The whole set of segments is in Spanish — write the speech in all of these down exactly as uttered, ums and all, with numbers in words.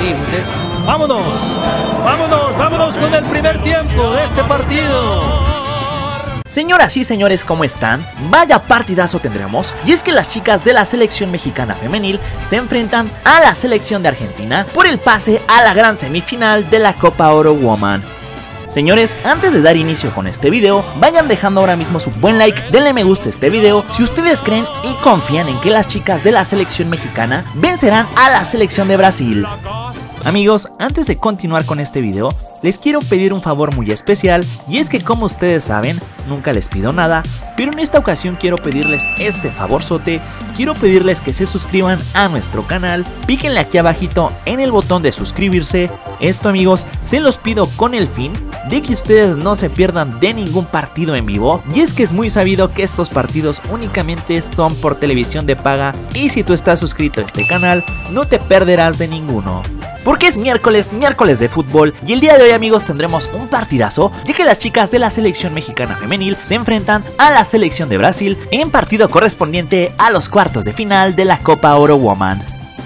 increíble. Vámonos, vámonos, vámonos con el primer tiempo de este partido. Señoras y señores, ¿cómo están? Vaya partidazo tendremos, y es que las chicas de la selección mexicana femenil se enfrentan a la selección de Argentina por el pase a la gran semifinal de la Copa Oro Woman. Señores, antes de dar inicio con este video, vayan dejando ahora mismo su buen like, denle me gusta a este video si ustedes creen y confían en que las chicas de la selección mexicana vencerán a la selección de Brasil. Amigos, antes de continuar con este video, les quiero pedir un favor muy especial, y es que como ustedes saben, nunca les pido nada, pero en esta ocasión quiero pedirles este favorzote. Quiero pedirles que se suscriban a nuestro canal, píquenle aquí abajito en el botón de suscribirse. Esto, amigos, se los pido con el fin de que ustedes no se pierdan de ningún partido en vivo, y es que es muy sabido que estos partidos únicamente son por televisión de paga, y si tú estás suscrito a este canal, no te perderás de ninguno. Porque es miércoles, miércoles de fútbol, y el día de hoy, amigos, tendremos un partidazo, ya que las chicas de la selección mexicana femenil se enfrentan a la selección de Brasil en partido correspondiente a los cuartos de final de la Copa Oro Woman.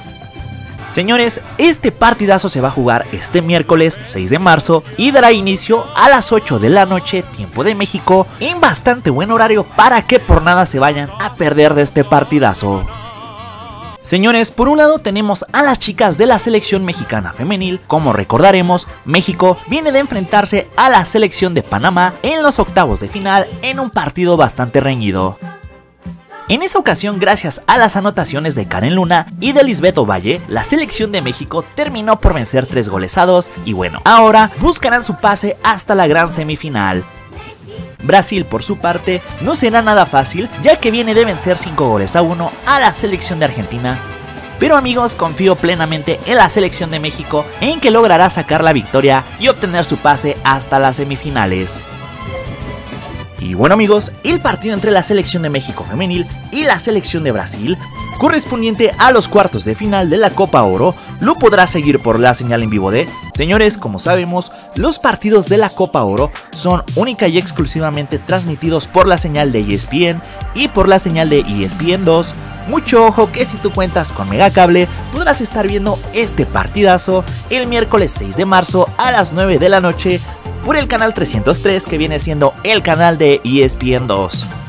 Señores, este partidazo se va a jugar este miércoles seis de marzo y dará inicio a las ocho de la noche, tiempo de México, en bastante buen horario para que por nada se vayan a perder de este partidazo. Señores, por un lado tenemos a las chicas de la selección mexicana femenil. Como recordaremos, México viene de enfrentarse a la selección de Panamá en los octavos de final en un partido bastante reñido. En esa ocasión, gracias a las anotaciones de Karen Luna y de Lisbeth Ovalle, la selección de México terminó por vencer tres goles a dos y bueno, ahora buscarán su pase hasta la gran semifinal. Brasil, por su parte, no será nada fácil, ya que viene de vencer cinco goles a uno a la selección de Argentina. Pero amigos, confío plenamente en la selección de México, en que logrará sacar la victoria y obtener su pase hasta las semifinales. Y bueno, amigos, el partido entre la selección de México femenil y la selección de Brasil, correspondiente a los cuartos de final de la Copa Oro, lo podrá seguir por la señal en vivo de... Señores, como sabemos, los partidos de la Copa Oro son única y exclusivamente transmitidos por la señal de E S P N y por la señal de E S P N dos. Mucho ojo que si tú cuentas con Megacable, podrás estar viendo este partidazo el miércoles seis de marzo a las nueve de la noche por el canal trescientos tres, que viene siendo el canal de E S P N dos.